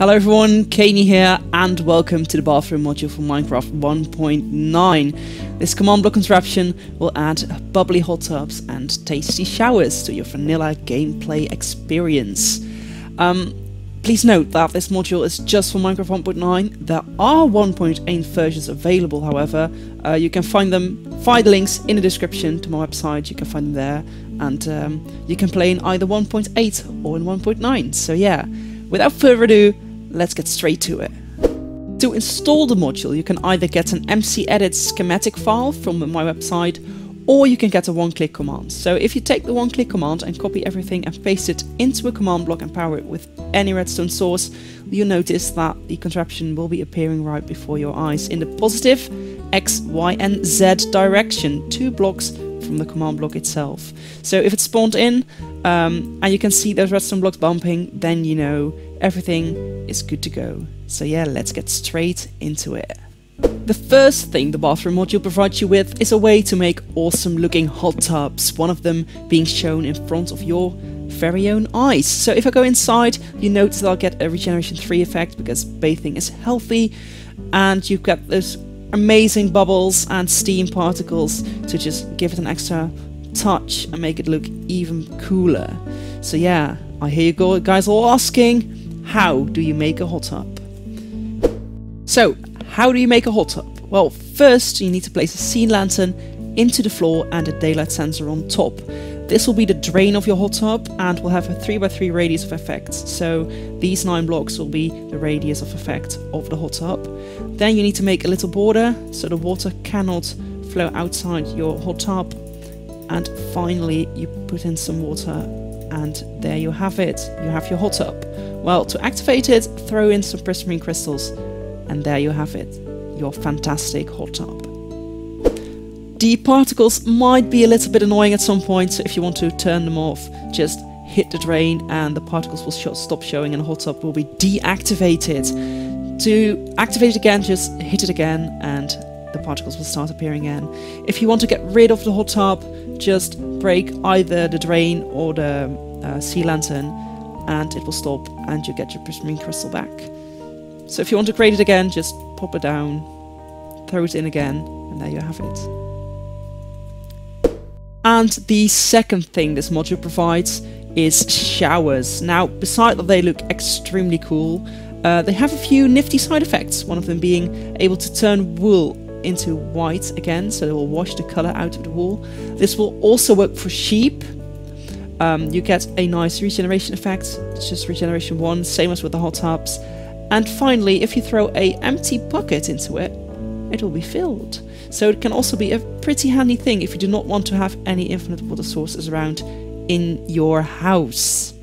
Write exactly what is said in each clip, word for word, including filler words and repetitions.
Hello everyone, Caney here, and welcome to the bathroom module for Minecraft one point nine. This command block contraption will add bubbly hot tubs and tasty showers to your vanilla gameplay experience. Um, please note that this module is just for Minecraft one point nine. There are one point eight versions available, however. Uh, you can find them via the links in the description to my website. You can find them there, and um, you can play in either one point eight or in one point nine. So yeah, without further ado, let's get straight to it. To install the module, you can either get an M C Edit schematic file from my website, or you can get a one-click command. So if you take the one-click command and copy everything and paste it into a command block and power it with any redstone source, you'll notice that the contraption will be appearing right before your eyes in the positive X, Y and Z direction, two blocks from the command block itself. So if it's spawned in um, and you can see those redstone blocks bumping, then you know everything is good to go. So yeah, let's get straight into it. The first thing the bathroom module provides you with is a way to make awesome looking hot tubs, one of them being shown in front of your very own eyes. So if I go inside, you notice that I'll get a Regeneration three effect because bathing is healthy, and you've got those amazing bubbles and steam particles to just give it an extra touch and make it look even cooler. So yeah, I hear you go, guys all asking, how do you make a hot tub? So, how do you make a hot tub? Well, first you need to place a sea lantern into the floor and a daylight sensor on top. This will be the drain of your hot tub and will have a three by three radius of effect. So these nine blocks will be the radius of effect of the hot tub. Then you need to make a little border so the water cannot flow outside your hot tub. And finally you put in some water, and there you have it. You have your hot tub. Well, to activate it, throw in some prismarine crystals, and there you have it, your fantastic hot tub. The particles might be a little bit annoying at some point, so if you want to turn them off, just hit the drain and the particles will sh stop showing and the hot tub will be deactivated. To activate it again, just hit it again and the particles will start appearing again. If you want to get rid of the hot tub, just break either the drain or the uh, sea lantern and it will stop and you get your prismarine crystal back. So if you want to create it again, just pop it down, throw it in again, and there you have it. And the second thing this module provides is showers. Now, besides that they look extremely cool, uh, they have a few nifty side effects, one of them being able to turn wool into white again, so they will wash the colour out of the wool. This will also work for sheep. Um, you get a nice regeneration effect, it's just regeneration one, same as with the hot tubs. And finally, if you throw a empty bucket into it, it will be filled. So it can also be a pretty handy thing if you do not want to have any infinite water sources around in your house.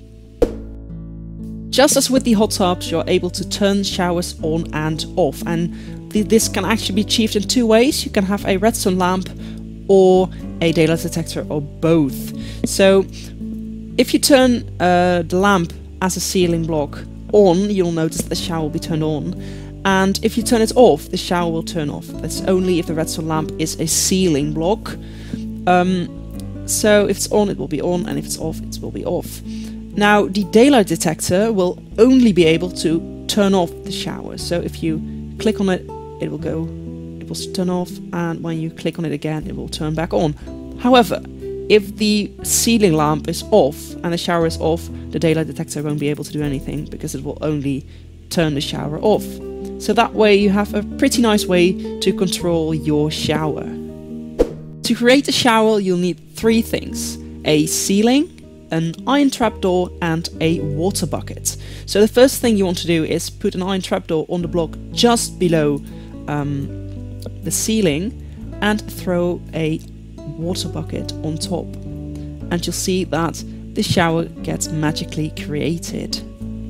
Just as with the hot tubs, you're able to turn showers on and off, and th this can actually be achieved in two ways. You can have a redstone lamp or a daylight detector or both. So if you turn uh, the lamp as a ceiling block on, you'll notice that the shower will be turned on, and if you turn it off, the shower will turn off. That's only if the redstone lamp is a ceiling block. Um, so if it's on, it will be on, and if it's off, it will be off. Now, the daylight detector will only be able to turn off the shower. So if you click on it, it will go, it will turn off, and when you click on it again, it will turn back on. However, if the ceiling lamp is off and the shower is off, the daylight detector won't be able to do anything because it will only turn the shower off. So that way you have a pretty nice way to control your shower. To create a shower, you'll need three things: a ceiling, an iron trapdoor and a water bucket. So the first thing you want to do is put an iron trapdoor on the block just below um, the ceiling and throw a water bucket on top, and you'll see that the shower gets magically created.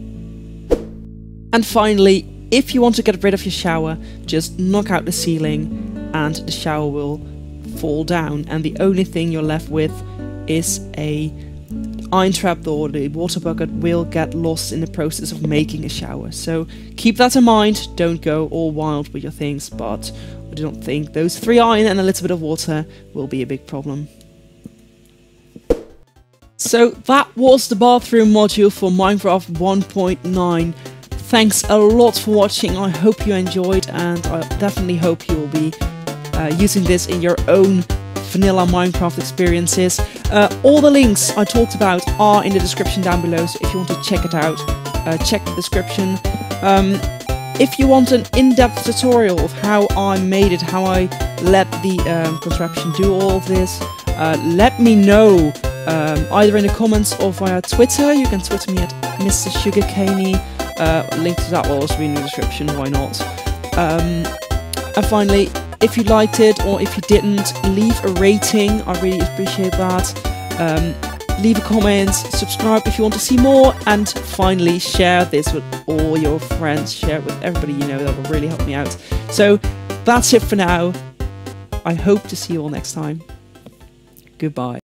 And finally, if you want to get rid of your shower, just knock out the ceiling and the shower will fall down, and the only thing you're left with is a iron trapdoor. The water bucket will get lost in the process of making a shower. So keep that in mind, don't go all wild with your things, but I don't think those three iron and a little bit of water will be a big problem. So that was the bathroom module for Minecraft one point nine. thanks a lot for watching. I hope you enjoyed, and I definitely hope you will be uh, using this in your own vanilla Minecraft experiences. Uh, all the links I talked about are in the description down below, so if you want to check it out, uh, check the description. Um, if you want an in-depth tutorial of how I made it, how I let the um, contraption do all of this, uh, let me know um, either in the comments or via Twitter. You can Twitter me at Mister SugarCaney. Uh, link to that will also be in the description, why not? Um, and finally, if you liked it or if you didn't, leave a rating, I really appreciate that. Um, leave a comment, subscribe if you want to see more, and finally share this with all your friends, share it with everybody you know, that will really help me out. So that's it for now. I hope to see you all next time. Goodbye.